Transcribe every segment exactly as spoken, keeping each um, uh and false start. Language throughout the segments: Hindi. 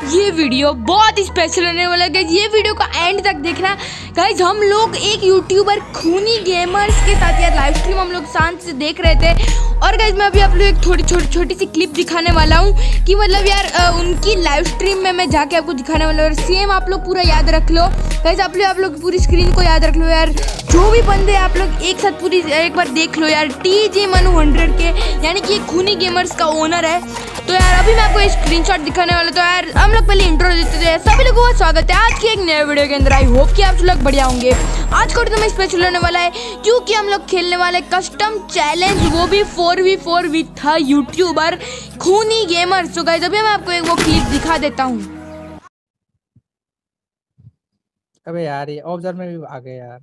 ये वीडियो बहुत ही स्पेशल होने वाला है। ये वीडियो का एंड तक देखना गाइज। हम लोग एक यूट्यूबर खूनी गेमर्स के साथ यार लाइव स्ट्रीम हम लोग शांत से देख रहे थे। और गाइज मैं अभी आप लोग एक थोड़ी छोटी छोटी सी क्लिप दिखाने वाला हूँ कि मतलब यार आ, उनकी लाइव स्ट्रीम में मैं जाके आपको दिखाने वाला हूँ। सेम आप लोग पूरा याद रख लो गाइज, आप लोग आप लोग पूरी स्क्रीन को याद रख लो यार। जो भी बंदे आप लोग एक साथ पूरी एक बार देख लो यार। टी जे मनु हंड्रेड के यानी कि खूनी गेमर्स का ओनर है। तो यार अभी मैं आपको एक स्क्रीनशॉट दिखाने वाला। तो यार हम लोग पहले इंट्रो देते थे। सभी लोगों का स्वागत है आज की एक नए वीडियो के अंदर। आई होप कि आप लोग बढ़िया होंगे। आज का वीडियो में स्पेशल होने वाला है क्योंकि हम लोग खेलने वाले कस्टम चैलेंज, वो भी four v four with YouTuber Khooni gamer. So guys अभी मैं आपको एक वो क्लिप दिखा देता हूँ। अबे यार ये ऑब्जर्व में भी आ गए यार।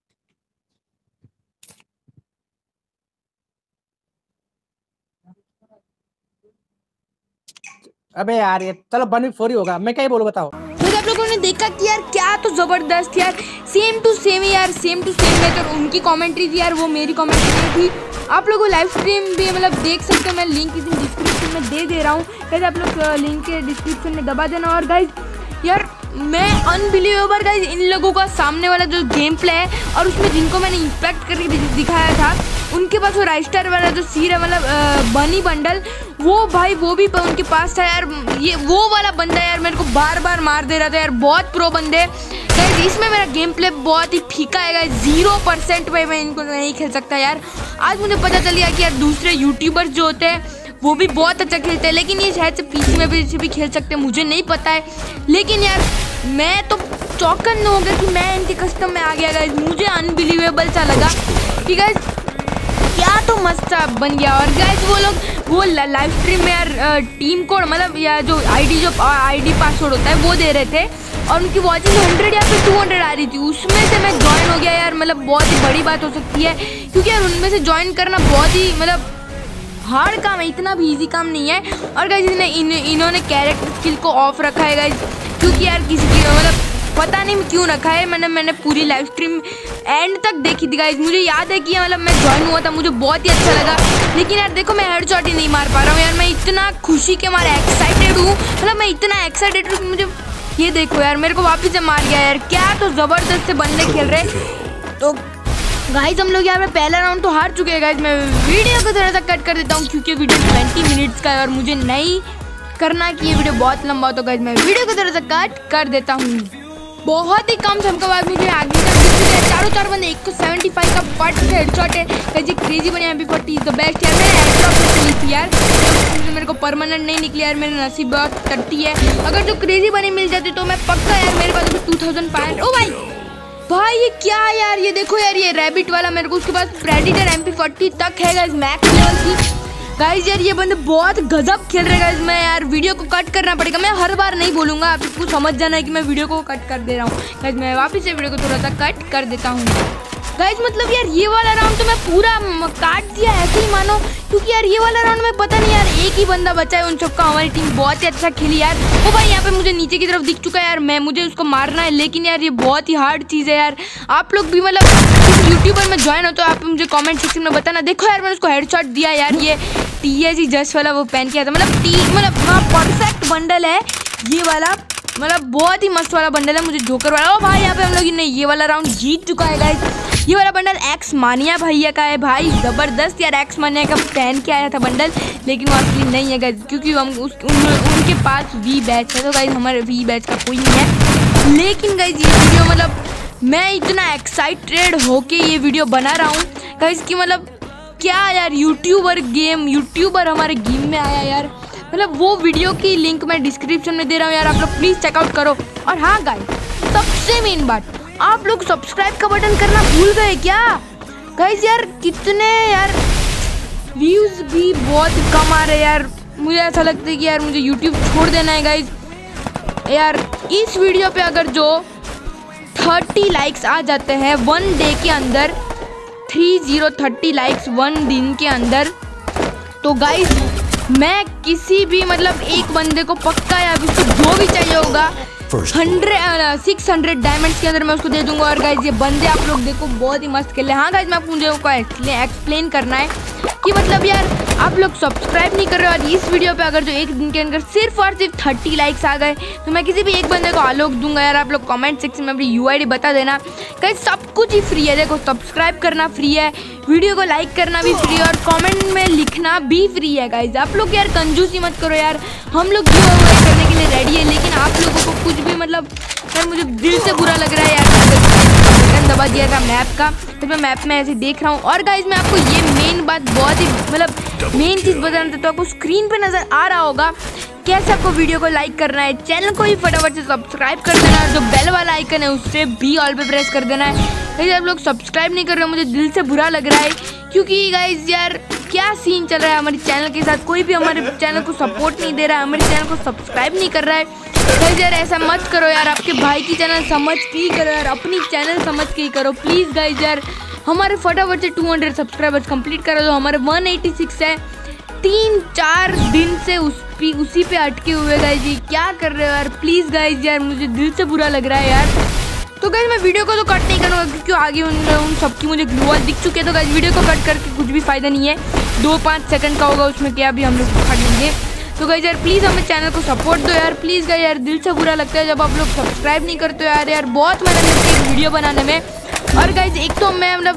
अबे यार ये चलो वन वीक फोर ही होगा। मैं क्या ही बोलूं बताओ। तो आप लोगों ने देखा कि यार क्या तो जबरदस्त यार, सेम टू सेम यार, सेम टू सेम है। तो उनकी कमेंट्री थी यार, वो मेरी कमेंट्री थी। आप लोगों को लाइव स्ट्रीम भी मतलब देख सकते हो। मैं लिंक इस डिस्क्रिप्शन में दे दे रहा हूँ गाइस, आप लोग लिंक के डिस्क्रिप्शन में दबा देना। और गाइस यार मैं अनबिलीवेबल गाइस इन लोगों का सामने वाला जो गेम प्ले है और उसमें जिनको मैंने इंस्पेक्ट करके दिखाया था उनके पास वो राइस्टर वाला जो सीर है मतलब बनी बंडल, वो भाई वो भी उनके पास था यार। ये वो वाला बंदा यार मेरे को बार बार मार दे रहा था यार। बहुत प्रो बंदे गाइस। इसमें मेरा गेम प्ले बहुत ही फीका है गाइस। जीरो परसेंट पे मैं इनको नहीं खेल सकता यार। आज मुझे पता चल गया कि यार दूसरे यूट्यूबर्स जो होते हैं वो भी बहुत अच्छा खेलते हैं, लेकिन ये शायद से पीसी में भी भी खेल सकते हैं, मुझे नहीं पता है। लेकिन यार मैं तो चौकन हो गया कि मैं इनके कस्टम में आ गया गाइस। मुझे अनबिलीवेबल सा लगा कि गाइस क्या तो मस्त सा बन गया। और गाइस वो लोग वो लाइव स्ट्रीम में यार टीम कोड मतलब या जो आईडी जो आईडी पासवर्ड होता है वो दे रहे थे और उनकी वॉचिंग हंड्रेड या फिर टू हंड्रेड आ रही थी। उसमें से मैं ज्वाइन हो गया यार। मतलब बहुत ही बड़ी बात हो सकती है क्योंकि यार उनमें से ज्वाइन करना बहुत ही मतलब हार्ड काम है, इतना भी इजी काम नहीं है। और गाइस इन्होंने इन, इन्होंने कैरेक्टर स्किल को ऑफ रखा है गाइस, क्योंकि यार किसी की मतलब पता नहीं क्यों रखा है। मैंने मैंने पूरी लाइव स्ट्रीम एंड तक देखी थी गाइस। मुझे याद है कि मतलब मैं ज्वाइन हुआ था, मुझे बहुत ही अच्छा लगा। लेकिन यार देखो मैं हेडशॉट ही नहीं मार पा रहा हूँ यार। मैं इतना खुशी के मारे एक्साइटेड हूँ, मतलब मैं इतना एक्साइटेड हूँ कि मुझे ये देखो यार मेरे को वापस से मार गया यार। क्या तो जबरदस्त से बंदे खेल रहे। तो गाइस हम लोग यहाँ पे पहला राउंड तो हार चुके हैं गाइस। मैं वीडियो को थोड़ा सा कट कर देता हूँ क्योंकि वीडियो ट्वेंटी मिनट्स का है और मुझे नहीं करना कि ये वीडियो बहुत लंबा हो। तो गाइस मैं वीडियो को थोड़ा सा कट कर देता हूँ। बहुत ही कम समय के बाद मुझे आगे तक चारों चार बंदे एक सौ सेवेंटी फाइव का पट हेडशॉट है गाइस। ये क्रेजी बने M P forty is the best यार। मैंने हेडशॉट से ली थी यार, तो मेरे को परमानेंट नहीं निकली यार। मेरा नसीब बहुत टट्टी है। अगर जो क्रेजी बनी मिल जाती तो मैं पक्का यार मेरे पास टू थाउजेंड फाइव। ओ भाई भाई ये क्या है यार, ये देखो यार ये रैबिट वाला मेरे को उसके पास प्रेडिटर एम पी फोर्टी तक है गाइस मैक्स लेवल की। गाइस यार ये बंदे बहुत गजब खेल रहे हैं गाइस। मैं यार वीडियो को कट करना पड़ेगा। मैं हर बार नहीं बोलूंगा, आपको समझ जाना है कि मैं वीडियो को कट कर दे रहा हूँ गाइस। मैं वापस से वीडियो को थोड़ा सा कट कर देता हूँ गाइस। मतलब यार ये वाला राउंड तो मैं पूरा काट दिया ऐसे ही मानो, क्योंकि यार ये वाला राउंड में पता नहीं यार एक ही बंदा बचा है उन सबका। हमारी टीम बहुत ही अच्छा खेली यार। ओ भाई यहाँ पे मुझे नीचे की तरफ दिख चुका है यार, मैं मुझे उसको मारना है। लेकिन यार ये बहुत ही हार्ड चीज़ है यार। आप लोग भी मतलब किसी यूट्यूबर में ज्वाइन हो तो आप मुझे कॉमेंट सेक्शन में बताना। देखो यार मैंने उसको हेडशॉट दिया यार। ये टी एस जस्ट वाला वो पहन किया था, मतलब टी मतलब हाँ परफेक्ट बंडल है ये वाला, मतलब बहुत ही मस्त वाला बंडल है। मुझे जोकर वाला। ओ भाई यहाँ पे हम लोग ने ये वाला राउंड जीत चुका है गाइस। ये वाला बंडल एक्स मानिया भैया का है भाई, जबरदस्त यार। एक्स मानिया का पहन के आया था बंडल, लेकिन वो असली नहीं है गाइस क्योंकि हम उस उन, उनके पास वी बैच है। तो गाइस हमारे वी बैच का कोई नहीं है। लेकिन गाइस ये वीडियो मतलब मैं इतना एक्साइटेड होके ये वीडियो बना रहा हूँ गाइस कि मतलब क्या यार यूट्यूबर गेम यूट्यूबर हमारे गेम में आया यार। मतलब वो वीडियो की लिंक मैं डिस्क्रिप्शन में दे रहा हूँ यार, आप लोग प्लीज़ चेकआउट करो। और हाँ गाइस सबसे मेन बात, आप लोग सब्सक्राइब का बटन करना भूल गए क्या गाइस। यार कितने यार व्यूज भी बहुत कम आ रहे यार। मुझे ऐसा लगता है कि यार मुझे यूट्यूब छोड़ देना है गाइस। यार इस वीडियो पे अगर जो थर्टी लाइक्स आ जाते हैं वन डे के अंदर, three zero thirty likes one दिन के अंदर, तो गाइस मैं किसी भी मतलब एक बंदे को पक्का या उसको जो भी चाहिए होगा हंड्रेड सिक्स हंड्रेड डायमंड्स के अंदर मैं उसको दे दूंगा। और गाइज ये बंदे आप लोग देखो बहुत ही मस्त खेल रहे हैं। हाँ गाइज मैं आपको मुझे एक्सप्लेन करना है कि मतलब यार आप लोग सब्सक्राइब नहीं कर रहे हो और इस वीडियो पे अगर जो एक दिन के अंदर सिर्फ और सिर्फ थर्टी लाइक्स आ गए तो मैं किसी भी एक बंदे को आलोक दूंगा यार। आप लोग कमेंट सेक्शन में अपनी यूआईडी बता देना। गाइस सब कुछ ही फ्री है, देखो सब्सक्राइब करना फ्री है, वीडियो को लाइक करना भी फ्री है और कमेंट में लिखना भी फ्री है। गाइस आप लोग यार कंजूसी मत करो यार, हम लोग गिव अवे करने के लिए रेडी है, लेकिन आप लोगों को कुछ भी मतलब यार मुझे दिल से बुरा लग रहा है यार। बटन दबा दिया था मैप का, तो मैं मैप में ऐसे देख रहा हूँ। और गाइस मैं आपको ये मेन बात बहुत ही मतलब मेन चीज़ बताना चाहता हूँ, आपको स्क्रीन पे नज़र आ रहा होगा कैसे आपको वीडियो को लाइक करना है, चैनल को ही फटाफट से सब्सक्राइब कर देना है, जो बेल वाला आइकन है उससे भी ऑल पे प्रेस कर देना है। गाइस आप लोग सब्सक्राइब नहीं कर रहे हो, मुझे दिल से बुरा लग रहा है, क्योंकि गाइस यार क्या सीन चल रहा है हमारे चैनल के साथ, कोई भी हमारे चैनल को सपोर्ट नहीं दे रहा है, हमारे चैनल को सब्सक्राइब नहीं कर रहा है। गाइस यार ऐसा मत करो यार, आपके भाई की चैनल समझ के ही करो यार, अपनी चैनल समझ के ही करो प्लीज़। गाइस यार हमारे फटाफट से टू हंड्रेड सब्सक्राइबर्स कंप्लीट करो, जो हमारे वन एटी सिक्स है, तीन चार दिन से उस पी उसी पे अटके हुए। गाइस जी क्या कर रहे हो यार प्लीज़ गाइस, यार मुझे दिल से बुरा लग रहा है यार। तो गाइस मैं वीडियो को तो कट नहीं करूँगा क्योंकि आगे उन उन सबकी मुझे ग्लू वॉल दिख चुके हैं, तो गाइस वीडियो को कट करके कुछ भी फ़ायदा नहीं है, दो पाँच सेकंड का होगा, उसमें क्या भी हम लोग दिखा देंगे। तो गाइस यार प्लीज़ हमें चैनल को सपोर्ट दो यार प्लीज़। गाइस यार दिल से बुरा लगता है जब आप लोग सब्सक्राइब नहीं करते हो यार, यार बहुत मेहनत लगती है वीडियो बनाने में। और गाइस एक तो मैं मतलब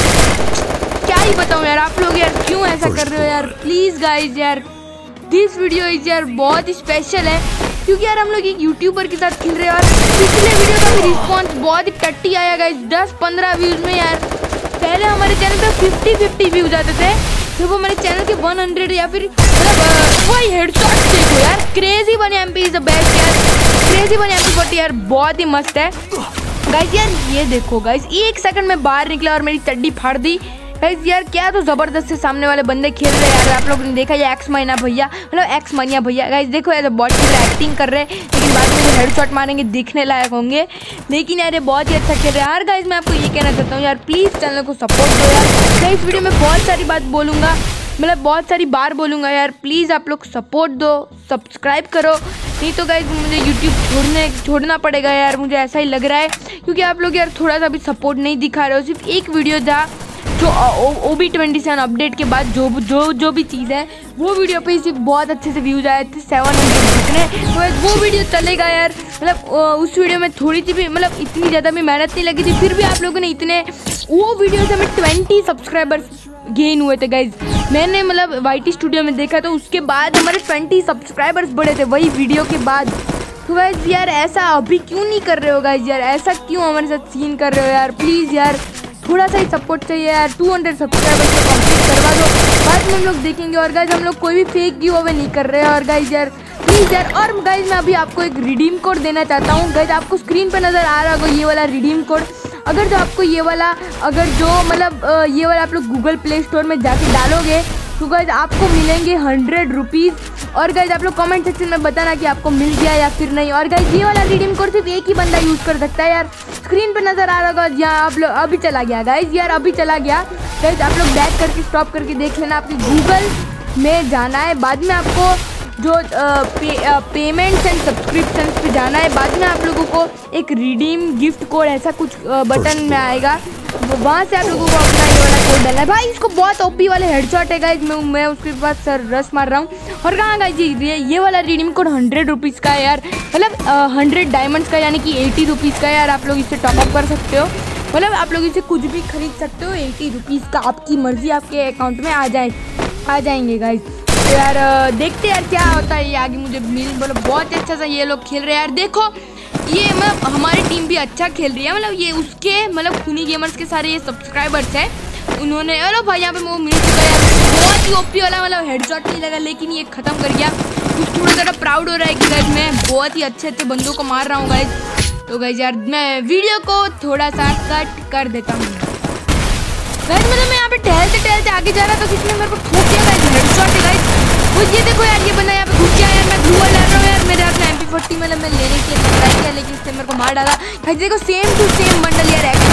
क्या ही बताऊँ यार, आप लोग यार क्यों ऐसा कर रहे हो यार प्लीज़। गाइस यार दिस वीडियो इज यार बहुत ही स्पेशल है, क्योंकि यार हम लोग एक यूट्यूबर के साथ खेल रहे हैं और पिछले वीडियो का भी रिस्पॉन्स बहुत ही टट्टी आया गाइस, दस पंद्रह व्यूज़ में यार। पहले हमारे चैनल पे फिफ्टी फिफ्टी व्यूज आते थे, तो वो हमारे चैनल के वन हंड्रेड या फिर मतलब वही हेडशॉट देखो यार, crazy one M P is the best यार, crazy one M P forty यार बहुत ही मस्त है। गाइस यार ये देखो गाइस, एक सेकंड में बाहर निकला और मेरी चड्डी फाड़ दी। गाइस यार क्या तो ज़बरदस्त से सामने वाले बंदे खेल रहे हैं यार, आप लोगों ने देखा ये एक्स महीना भैया मतलब एक्स मनिया भैया। गाइस देखो यार बॉट की एक्टिंग कर रहे हैं, लेकिन बाद में हेडशॉट मारेंगे दिखने लायक होंगे, लेकिन यार ये बहुत ही अच्छा खेल रहे हैं यार। गाइस मैं आपको ये कहना चाहता हूँ यार प्लीज़ चैनल को सपोर्ट दो यार। मैं इस वीडियो में बहुत सारी बात बोलूँगा, मतलब बहुत सारी बार बोलूँगा यार, प्लीज़ आप लोग सपोर्ट दो, सब्सक्राइब करो, नहीं तो गाइस मुझे यूट्यूब छोड़ने छोड़ना पड़ेगा यार, मुझे ऐसा ही लग रहा है, क्योंकि आप लोग यार थोड़ा सा भी सपोर्ट नहीं दिखा रहे हो। सिर्फ एक वीडियो था जो O B twenty seven update के बाद जो जो जो भी चीज़ है वो वीडियो पे सिर्फ बहुत अच्छे से व्यूज आए थे, सेवन हंड्रेड जितने, तो वो वीडियो चलेगा यार। मतलब उस वीडियो में थोड़ी सी भी मतलब इतनी ज़्यादा भी मेहनत नहीं लगी थी, फिर भी आप लोगों ने इतने वो वीडियो से हमें ट्वेंटी सब्सक्राइबर्स गेन हुए थे गाइज। मैंने मतलब वाई टी स्टूडियो में देखा तो उसके बाद हमारे ट्वेंटी सब्सक्राइबर्स बढ़े थे वही वीडियो के बाद। तो गाइज यार ऐसा अभी क्यों नहीं कर रहे हो गाइज, यार ऐसा क्यों हमारे साथ सीन कर रहे हो यार प्लीज़ यार, थोड़ा सा ही सपोर्ट चाहिए यार। टू हंड्रेड सब्सक्राइबर्स को कंप्लीट करवा दो, बाद में हम लोग देखेंगे। और गाइज हम लोग कोई भी फेक गिव अवे नहीं कर रहे हैं, और गाइज यार प्लीज़ यार। और गाइज मैं अभी आपको एक रिडीम कोड देना चाहता हूँ। गाइज आपको स्क्रीन पे नज़र आ रहा होगा ये वाला रिडीम कोड, अगर जो आपको ये वाला अगर जो मतलब ये वाला आप लोग गूगल प्ले स्टोर में जाके डालोगे तो गाइज आपको मिलेंगे हंड्रेड रुपीज़। और गाइज आप लोग कमेंट सेक्शन में बताना कि आपको मिल गया या फिर नहीं। और गाइज ये वाला रिडीम कोड सिर्फ एक ही बंदा यूज़ कर सकता है यार, स्क्रीन पे नज़र आ रहा होगा यहाँ आप लोग, अभी चला गया गाइज यार, अभी चला गया। गाइज आप लोग बैक करके स्टॉप करके देख लेना, आपके गूगल में जाना है, बाद में आपको जो पे, पेमेंट्स एंड सब्सक्रिप्शंस पे जाना है, बाद में आप लोगों को एक रिडीम गिफ्ट कोड ऐसा कुछ बटन में आएगा, वहाँ से आप लोगों को अपना ये वाला कोड डालना है। भाई इसको बहुत ओपी वाले हेडशॉट है गाइज, मैं मैं उसके बाद सर रस मार रहा हूँ। और कहाँ गाइज ये ये वाला रिडीम कोड हंड्रेड रुपीज़ का है यार, मतलब हंड्रेड डायमंड्स का यानी कि एटी रुपीज़ का है यार। आप लोग इससे टॉपअप कर सकते हो, मतलब आप लोग इसे कुछ भी खरीद सकते हो एटी रुपीज़ का, आपकी मर्जी, आपके अकाउंट में आ जाए आ जाएंगे गाइज। तो यार देखते यार क्या होता है ये आगे, मुझे मिल मतलब बहुत अच्छा सा ये लोग खेल रहे हैं यार। देखो ये मतलब हमारी टीम भी अच्छा खेल रही है, मतलब ये उसके मतलब खूनी गेमर्स के सारे ये सब्सक्राइबर्स हैं, उन्होंने अरे भाई यहाँ पे वो मिल चुका है यार, बहुत ही ओपी वाला मतलब हेडशॉट नहीं लगा, लेकिन ये ख़त्म कर गया। कुछ थोड़ा ज़्यादा प्राउड हो रहा है कि गाइज मैं बहुत ही अच्छे अच्छे बंदों को मार रहा हूँ गाइज। तो गाइज यार मैं वीडियो को थोड़ा सा कट कर देता हूँ गाइज, मतलब मैं यहाँ पे टहलते टहलते आगे जा रहा था, किसी ने मेरे को ठोक दिया गाइज, हेडशॉट है गाइज। वो ये देखो यार ये बंदा यहाँ पे घुस गया यार, मैं ग्लू वॉल ले रहा हूँ यार, मेरे हाथ में एम पी फोर्टी मतलब मैं लेने के लिए ट्राई किया, लेकिन इससे मेरे को मार डाला गाइज। देखो सेम टू सेम बंडल यार, एक्स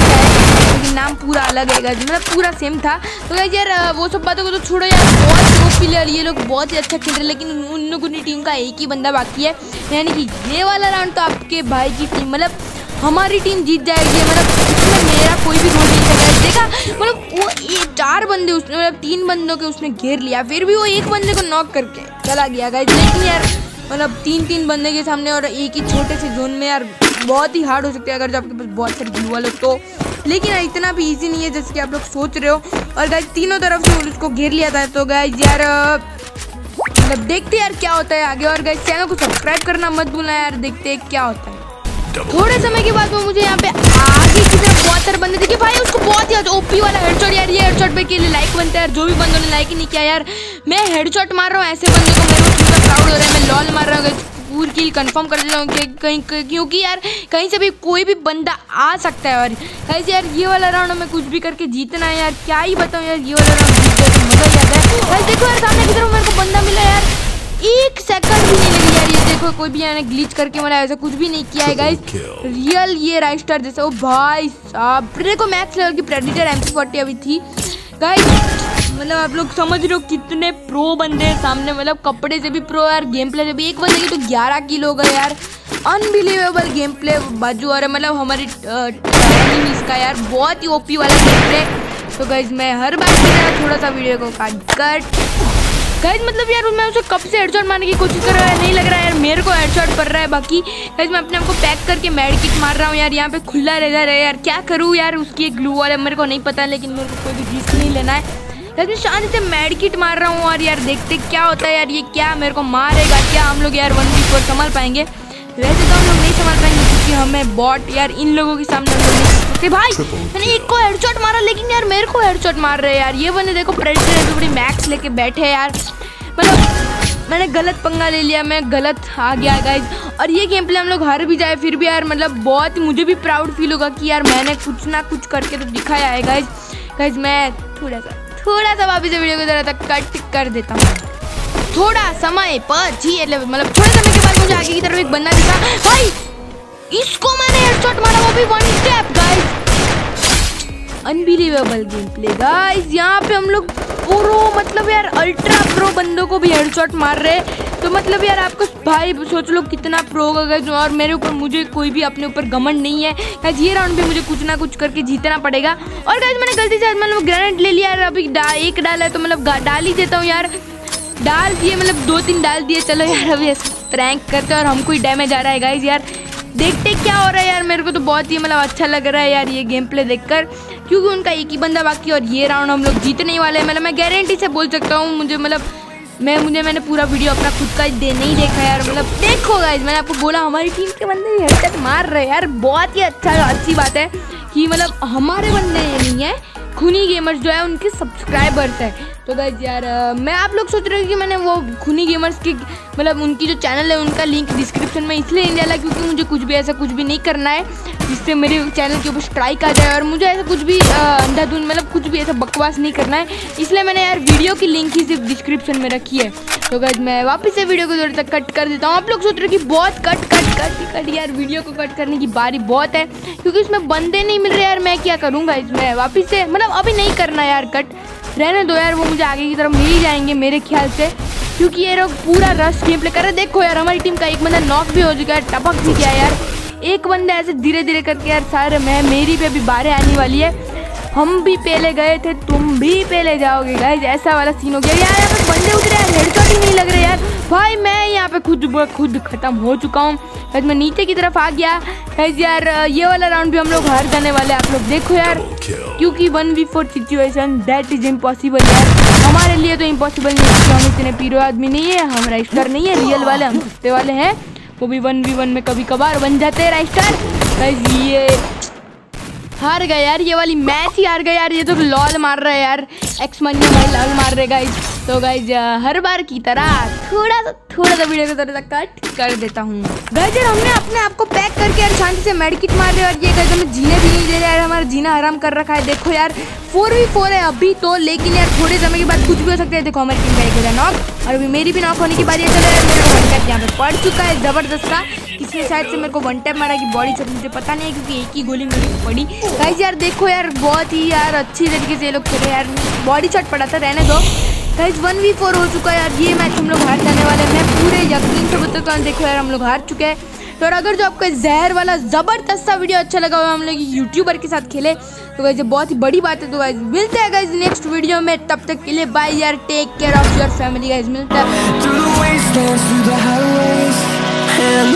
है लेकिन नाम पूरा अलग है गाइज, मतलब पूरा सेम था। तो गाइज यार वो सब बातों को तो छोड़ो यार, बहुत वो प्लेयर ये लोग बहुत ही अच्छा खेल रहे हैं, लेकिन उन लोगों की टीम का एक ही बंदा बाकी है, यानी कि ये वाला राउंड तो आपके भाई की टीम मतलब हमारी टीम जीत जाएगी, मतलब में मेरा कोई भी रोल नहीं था गाइस। देखा मतलब वो ये चार बंदे उसने मतलब तीन बंदों के उसने घेर लिया, फिर भी वो एक बंदे को नॉक करके चला गया गाइस। लेकिन यार मतलब तीन तीन बंदे के सामने और एक ही छोटे से जोन में यार बहुत ही हार्ड हो सकता है अगर जो आपके पास बहुत सारे ग्लू वाले तो। लेकिन इतना भी इजी नहीं है जैसे कि आप लोग सोच रहे हो। और गाइस तीनों तरफ से उसको घेर लिया था। तो गाइस यार मतलब देखते यार क्या होता है आगे। और गाइस चैनल को सब्सक्राइब करना मत भूलना यार, देखते हैं क्या होता है। थोड़े समय के बाद वो मुझे यहाँ पे आगे की तरफ बहुत सारे बंदे दिखे भाई, उसको बहुत ही ओपी वाला हेडशॉट यार। ये हेडशॉट पे के लिए लाइक बनता है यार, जो भी बंदों ने लाइक ही नहीं किया यार। मैं हेडशॉट मार रहा हूँ ऐसे बंदे को, मेरे को पूरा प्राउड हो रहा है। मैं लॉल मार रहा हूँ, पूरी किल कंफर्म कर देता हूँ कहीं, क्योंकि यार कहीं से भी कोई भी बंदा आ सकता है। और कैसे यार ये वाला राउंड हमें कुछ भी करके जीतना है यार, क्या ही बताऊँ यार। ये वाला राउंड जीत जाए तो मजा ही आता है भाई। देखो यार सामने की तरफ मेरे को बंदा मिला यार, एक सेकंड भी नहीं लगी यार। ये देखो कोई भी यानी ग्लिच करके मतलब ऐसा कुछ भी नहीं किया है गाइस, रियल ये राइस्टर जैसे। ओ भाई साहब देखो मैक्स लेवल की प्रेडिटर एम पी फोर्टी अभी थी गाइस। मतलब आप लोग समझ रहे हो कितने प्रो बंदे हैं सामने, मतलब कपड़े से भी प्रो यार, गेम प्ले से भी। एक बंदे की तो ग्यारह किल हो गए यार, अनबिलीवेबल गेम प्ले बाजू। और मतलब हमारी इसका यार बहुत ही ओपी वाला गेम प्ले। तो गाइस मैं हर बार की तरह थोड़ा सा वीडियो को काट कट गाइस मतलब यार मैं उसे कब से हेडशॉट मारने की कोशिश कर रहा है, नहीं लग रहा है यार मेरे को हेडशॉट पड़ रहा है। बाकी गाइस मैं अपने आप को पैक करके मेड किट मार रहा हूँ यार। यहाँ पे खुला रह जा रहा है यार, क्या करूँ यार। उसकी एक ग्लू वाला मेरे को नहीं पता, लेकिन मेरे को कोई भी रिस्क नहीं लेना है। मैं शांति से मेड किट मार रहा हूँ और यार देखते क्या होता है यार। ये क्या मेरे को मारेगा क्या, हम लोग यार वन वी फोर संभाल पाएंगे? वैसे तो हम लोग नहीं संभाल पाएंगे क्योंकि हमें बॉट यार इन लोगों के सामने हम लोग नहीं कर सकते। भाई मैंने एक को हेडशॉट मारा लेकिन यार मेरे को हेडशॉट मार रहे हैं यार ये बंदे। देखो प्रेडिटर बड़ी मैक्स लेके बैठे यार, मतलब मैंने गलत पंगा ले लिया, मैं गलत आ गया गाइज। और ये गेम प्ले हम लोग हार भी जाए फिर भी यार मतलब बहुत मुझे भी प्राउड फील होगा कि यार मैंने कुछ ना कुछ करके तो दिखाया है गाइज। गाइज मैं थोड़ा सा थोड़ा सा वापस से वीडियो को जरा तक कट कर देता हूँ। थोड़ा समय पर जी मतलब थोड़े समय के बाद मुझे आगे की तरफ एक बंदा दिखा भाई, इसको मैंने हेडशॉट मारा वो भी one step guys. Unbelievable game play guys. यहाँ पे हम लोग प्रो मतलब यार अल्ट्रा प्रो बंदों को भी हेडशॉट मार रहे, तो मतलब यार आपको भाई सोच लो कितना प्रो होगा गाइज। और मेरे ऊपर मुझे कोई भी अपने ऊपर घमंड नहीं है गाइज। ये राउंड भी मुझे कुछ ना कुछ करके जीतना पड़ेगा। और गाइज मैंने गलती से मतलब ग्रेनेड ले लिया यार, अभी डा, एक डाला है तो मतलब डाल ही देता हूँ यार। डाल दिए मतलब दो तीन डाल दिए, चलो यार अभी प्रैंक करते हैं और हमको ही डैमेज आ रहा है गाइज। यार देखते क्या हो रहा है यार, मेरे को तो बहुत ही मतलब अच्छा लग रहा है यार ये गेम प्ले देखकर, क्योंकि उनका एक ही बंदा बाकी और ये राउंड हम लोग जीतने वाले हैं। मतलब मैं गारंटी से बोल सकता हूँ, मुझे मतलब मैं मुझे मैंने पूरा वीडियो अपना खुद का दे नहीं देखा यार। मतलब देखो गाइज मैंने आपको बोला हमारी टीम के बंदे भी हेडशॉट मार रहे हैं यार, बहुत ही अच्छा अच्छी बात है कि मतलब हमारे बंदे नहीं है, खूनी गेमर्स जो है उनके सब्सक्राइबर्स है। तो गाइज यार मैं आप लोग सोच रहे हो कि मैंने वो खूनी गेमर्स की मतलब उनकी जो चैनल है उनका लिंक डिस्क्रिप्शन में इसलिए नहीं डाला क्योंकि मुझे कुछ भी ऐसा कुछ भी नहीं करना है जिससे मेरे चैनल के ऊपर स्ट्राइक आ जाए। और मुझे ऐसा कुछ भी अंधाधुंध मतलब कुछ भी ऐसा बकवास नहीं करना है, इसलिए मैंने यार वीडियो की लिंक ही सिर्फ डिस्क्रिप्शन में रखी है। तो गाइज मैं वापस से वीडियो को थोड़ा तक कट कर देता हूँ। आप लोग सोच रहे हो कि बहुत कट कट कट कट यार वीडियो को कट करने की बारी बहुत है क्योंकि इसमें बंदे नहीं मिल रहे यार, मैं क्या करूँगा इसमें वापस से मतलब अभी नहीं करना यार कट, रहने दो यार। वो मुझे आगे की तरफ ले ही जाएंगे मेरे ख्याल से क्योंकि ये लोग पूरा रश गेम प्ले कर रहे हैं। देखो यार हमारी टीम का एक बंदा नॉक भी हो चुका है, टपक भी गया यार। एक बंदा ऐसे धीरे धीरे करके यार सारे मैं मेरी पे भी बारे आने वाली है। हम भी पहले गए थे, तुम भी पहले जाओगे गाइस, ऐसा वाला सीन हो गया यार। यहाँ पे बंदे उतरे यार, हेडशॉट ही नहीं लग रहे यार। भाई मैं यहाँ पे खुद खुद खत्म हो चुका हूँ गाइस, मैं नीचे की तरफ आ गया गाइस। यार ये वाला राउंड भी हम लोग हार जाने वाले आप लोग देखो यार, क्योंकि one v four situation that is impossible यार। हमारे लिए तो इम्पॉसिबल नहीं है, हम इतने पीरो आदमी नहीं है, हम राइस्टर नहीं है रियल वाले, हम सस्ते वाले हैं। वो भी वन वी वन में कभी कभार बन जाते हैं राइस्टर गाइस। ये हार गए यार, ये वाली मैच ही हार गए यार। ये तो लॉल मार रहा है यार, एक्स मनिया भाई लॉल मार रहे गाइज। तो गाइज हर बार की तरह थोड़ा सा थोड़ा सा वीडियो को थोड़ा सा कट कर देता हूँ गाइज। यार हमने अपने आप को पैक करके यार शांति से मेडिकिट मार रहे और ये गाइज हमें जीने भी नहीं दे रहे यार, हमारा जीना हराम कर रखा है। देखो यार फोर वी फोर है अभी तो, लेकिन यार थोड़े समय के बाद कुछ भी हो सकता है। देखो हमारी टीम का एक हो जाए नॉक और अभी मेरी भी नॉक होने की बात। ये चलो यार मेरे को वन टैप यहाँ पे पड़ चुका है जबरदस्त का, किसने शायद से मेरे को वन टैप मारा कि बॉडी शॉट मुझे पता नहीं है क्योंकि एक ही गोली मेरे को पड़ी गाइज। यार देखो यार बहुत ही यार अच्छी तरीके से ये लोग खेले यार, बॉडी शॉट पड़ा था, रहने दो गाइज। वन वी फोर हो चुका है यार, ये मैच हम लोग हार जाने वाले हैं, मैं पूरे यकीन से बताता हूँ। देखो यार हम लोग हार चुके हैं तो और अगर जो आपको जहर वाला ज़बरदस्त सा वीडियो अच्छा लगा हुआ हम लोग यूट्यूबर के साथ खेले तो गाइस ये बहुत ही बड़ी बात है। तो गाइस मिलते हैं गाइस नेक्स्ट वीडियो में, तब तक के लिए बाय यार, take care of your family guys, मिलता है।